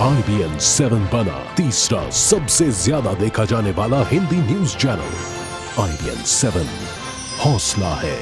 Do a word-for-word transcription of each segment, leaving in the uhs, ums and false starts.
आई B N seven बना तीसरा सबसे ज्यादा देखा जाने वाला Hindi news channel. I B N seven, हौसला है।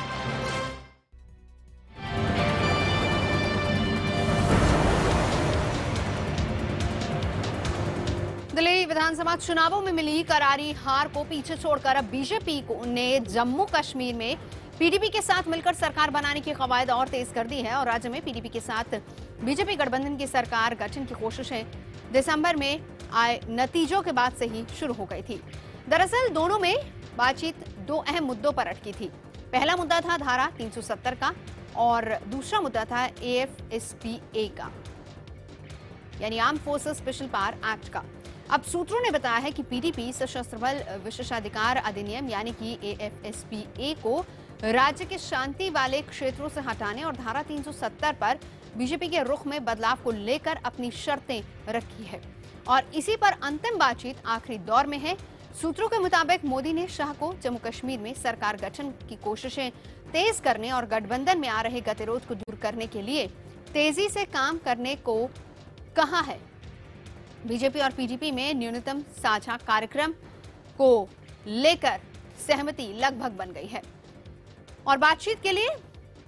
दिल्ली विधानसभा चुनावों में मिली करारी हार को पीछे छोड़कर अब बीजेपी को ने जम्मू कश्मीर में पीडीपी के साथ मिलकर सरकार बनाने की कवायद और तेज कर दी है और राज्य में पीडीपी के साथ बीजेपी गठबंधन की सरकार गठन की कोशिशें दिसंबर में आए नतीजों के बाद से ही शुरू हो गई थी। दरअसल दोनों में बातचीत दो अहम मुद्दों पर अटकी थी। पहला मुद्दा था धारा तीन सौ सत्तर का और दूसरा मुद्दा था A F S P A का, यानी arm forces special power act का। अब सूत्रों ने बताया है कि पीडीपी सशस्त्र बल विशेषाधिकार अधिनियम यानी कि A F S P A को राज्य के शांति वाले क्षेत्रों से हटाने और धारा तीन सौ सत्तर पर बीजेपी के रुख में बदलाव को लेकर अपनी शर्तें रखी है और इसी पर अंतिम बातचीत आखिरी दौर में है। सूत्रों के मुताबिक मोदी ने शाह को जम्मू कश्मीर में सरकार गठन की कोशिशें तेज करने और गठबंधन में आ रहे गतिरोध को दूर करने के लिए तेजी से काम करने को कहा है। बीजेपी और पीडीपी में न्यूनतम साझा कार्यक्रम को लेकर सहमति लगभग बन गई है और बातचीत के लिए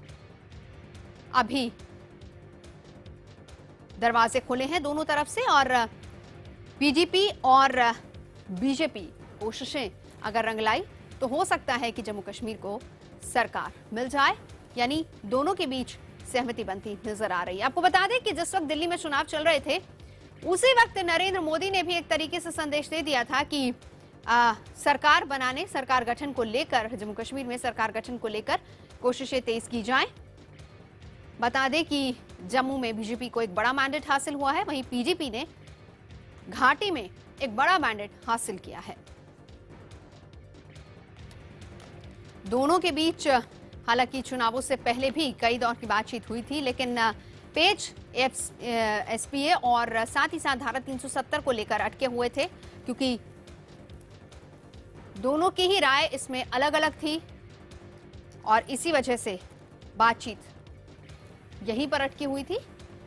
अभी दरवाजे खुले हैं दोनों तरफ से और पीडीपी और बीजेपी कोशिशें अगर रंग लाई तो हो सकता है कि जम्मू कश्मीर को सरकार मिल जाए, यानी दोनों के बीच सहमति बनती नजर आ रही है। आपको बता दें कि जिस वक्त दिल्ली में चुनाव चल रहे थे उसी वक्त नरेंद्र मोदी ने भी एक तरीके से संदेश दे दिया था कि आ, सरकार बनाने सरकार गठन को लेकर जम्मू कश्मीर में सरकार गठन को लेकर कोशिशें तेज की जाएं। बता दें कि जम्मू में बीजेपी को एक बड़ा मैंडेट हासिल हुआ है, वहीं पीडीपी ने घाटी में एक बड़ा मैंडेट हासिल किया है। दोनों के बीच हालांकि चुनावों से पहले भी कई दौर की बातचीत हुई थी, लेकिन पेज एस पी ए और साथ ही साथ धारा तीन सौ सत्तर को लेकर अटके हुए थे क्योंकि दोनों की ही राय इसमें अलग अलग थी और इसी वजह से बातचीत यहीं पर अटकी हुई थी।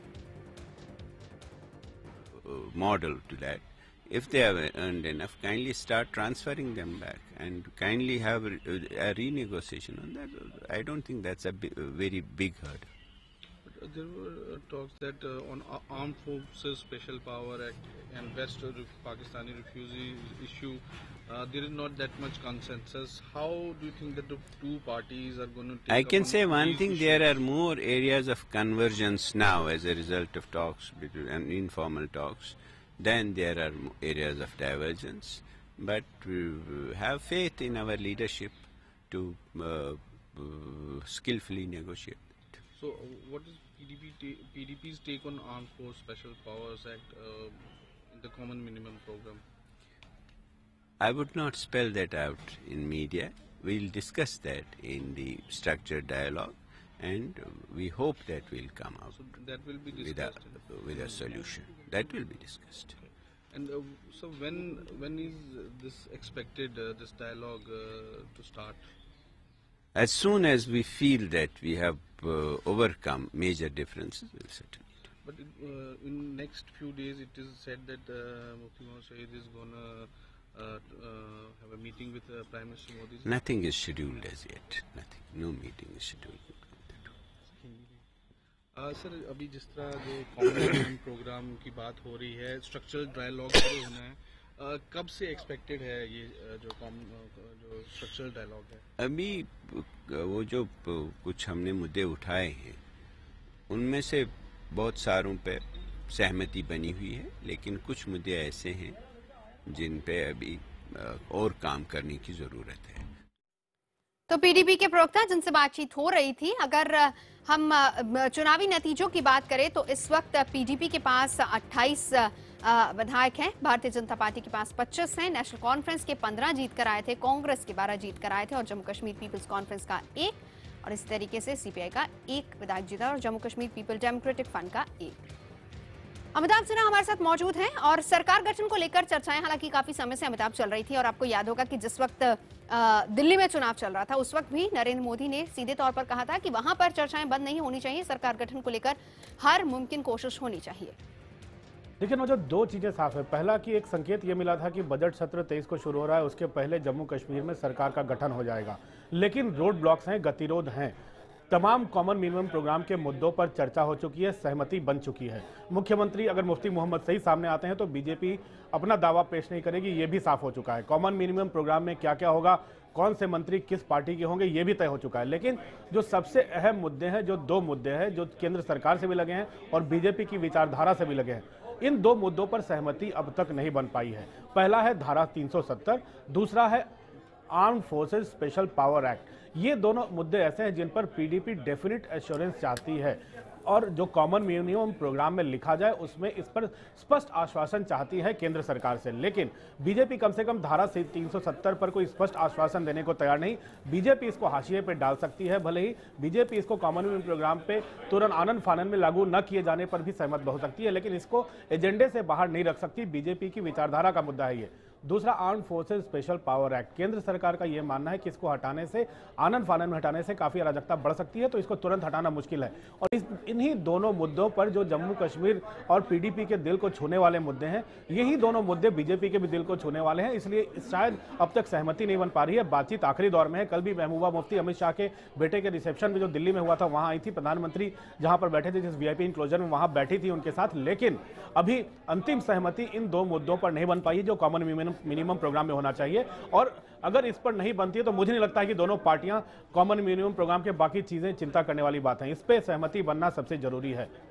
Model to that. If they have earned enough, kindly start transferring them back and kindly have a, a renegotiation on that. I don't think that's a, big, a very big hurdle. But there were uh, talks that uh, on Armed Forces Special Power Act and West Pakistani refugee issue, uh, there is not that much consensus. How do you think that the two parties are going to take I can say one thing, issues? there are more areas of convergence now as a result of talks between, and informal talks. Then there are areas of divergence, but we have faith in our leadership to uh, uh, skillfully negotiate. So, uh, what is P D P ta P D P's take on Armed Force Special Powers Act uh, in the Common Minimum Program? I would not spell that out in media. We'll discuss that in the structured dialogue, and we hope that we'll come out So that will be with a, discussed. with a solution. That will be discussed. And uh, so when when is this expected, uh, this dialogue uh, to start? As soon as we feel that we have uh, overcome major differences, we'll certainly do. But it, uh, in next few days, it is said that uh, Mufti Mohammad Shahid is gonna uh, uh, have a meeting with uh, Prime Minister Modi. Nothing is scheduled as yet. Nothing. No meeting is scheduled. Sir अभी जिस तरह जो common programme की बात हो रही है, structural dialogue शुरू होना है, uh, कब से एक्सपेक्टेड है ये uh, जो कॉम जो स्ट्रक्चरल डायलॉग है? अभी वो जो कुछ हमने मुद्दे उठाए हैं उनमें से बहुत सारों पे सहमति बनी हुई है, लेकिन कुछ मुद्दे ऐसे हैं जिन पे अभी और काम करने की जरूरत है। तो पीडीपी के प्रवक्ता जिनसे बातचीत हो रही थी, अगर हम चुनावी नतीजों की बात करें तो इस वक्त पीडीपी के पास अट्ठाईस विधायक हैं, भारतीय जनता पार्टी के पास पच्चीस हैं, नेशनल कॉन्फ्रेंस के पंद्रह जीत कर आए थे, कांग्रेस के बारह जीत कर आए थे और जम्मू कश्मीर पीपल्स कॉन्फ्रेंस का एक, और इस तरीके से सीपीआई का एक विधायक जीता और Jammu Kashmir people democratic front का एक। अमिताभ सिन्हा हमारे साथ मौजूद हैं और सरकार गठन को लेकर चर्चाएं हालांकि काफी समय से अमिताभ चल रही थी और आपको याद होगा कि जिस वक्त दिल्ली में चुनाव चल रहा था उस वक्त भी नरेंद्र मोदी ने सीधे तौर पर कहा था कि वहां पर चर्चाएं बंद नहीं होनी चाहिए, सरकार गठन को लेकर हर मुमकिन कोशिश होनी चाहिए। देखिए ना, जो दो चीज़ें साफ है। पहला कि एक संकेत ये मिला था कि बजट सत्र तेईस को शुरू हो रहा है, उसके पहले जम्मू कश्मीर में सरकार का गठन हो जाएगा, लेकिन रोड ब्लॉक्स हैं, गतिरोध हैं। तमाम कॉमन मिनिमम प्रोग्राम के मुद्दों पर चर्चा हो चुकी है, सहमति बन चुकी है। मुख्यमंत्री अगर मुफ्ती मोहम्मद सही सामने आते हैं तो बीजेपी अपना दावा पेश नहीं करेगी, ये भी साफ हो चुका है। कॉमन मिनिमम प्रोग्राम में क्या क्या होगा, कौन से मंत्री किस पार्टी के होंगे, ये भी तय हो चुका है। लेकिन जो सबसे अहम मुद्दे हैं, जो दो मुद्दे हैं जो केंद्र सरकार से भी लगे हैं और बीजेपी की विचारधारा से भी लगे हैं, इन दो मुद्दों पर सहमति अब तक नहीं बन पाई है। पहला है धारा तीन सौ सत्तर, दूसरा है arm forces special power act. ये दोनों मुद्दे ऐसे हैं जिन पर पीडीपी डेफिनेट एश्योरेंस चाहती है और जो कॉमन मिनिमम प्रोग्राम में लिखा जाए उसमें इस पर स्पष्ट आश्वासन चाहती है केंद्र सरकार से। लेकिन बीजेपी कम से कम धारा तीन सौ सत्तर पर कोई स्पष्ट आश्वासन देने को तैयार नहीं। बीजेपी इसको हाशिए पे डाल सकती है, भले ही बीजेपी इसको कॉमन मिनिमम प्रोग्राम पे तुरंत आनन फानन में लागू न किए जाने पर भी सहमत हो सकती है, लेकिन इसको एजेंडे से बाहर नहीं रख सकती। बीजेपी की विचारधारा का मुद्दा है ये। दूसरा, arm forces special power act. केंद्र सरकार का यह मानना है कि इसको हटाने से, आनन फानन में हटाने से काफी अराजकता बढ़ सकती है, तो इसको तुरंत हटाना मुश्किल है। और इस इन्हीं दोनों मुद्दों पर जो जम्मू कश्मीर और पीडीपी के दिल को छूने वाले मुद्दे हैं, यही दोनों मुद्दे बीजेपी के भी दिल को छूने वाले हैं, इसलिए शायद अब तक सहमति नहीं बन पा रही है। बातचीत आखिरी दौर में है। कल भी महबूबा मुफ्ती अमित शाह के बेटे के रिसेप्शन में जो दिल्ली में हुआ था वहां आई थी, प्रधानमंत्री जहां पर बैठे थे जिस वीआईपी इंक्लोजर में, वहां बैठी थी उनके साथ। लेकिन अभी अंतिम सहमति इन दो मुद्दों पर नहीं बन पाई है जो कॉमन मिनिमम प्रोग्राम होना चाहिए। और अगर इस पर नहीं बनती है तो मुझे नहीं लगता है कि दोनों पार्टियां कॉमन मिनिमम प्रोग्राम के बाकी चीजें चिंता करने वाली बात है। इस पे सहमति बनना सबसे जरूरी है।